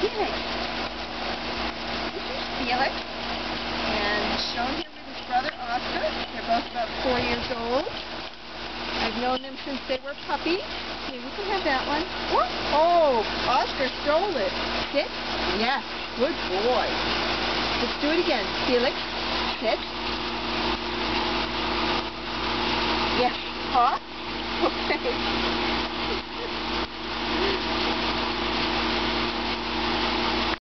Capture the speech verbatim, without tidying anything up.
Felix. This is Felix. And shown here with his brother Oscar. They're both about four years old. I've known them since they were puppies. Here, you can have that one. Oh, Oscar stole it. Sit. Yes, good boy. Let's do it again. Felix, sit. Yes, huh? Okay.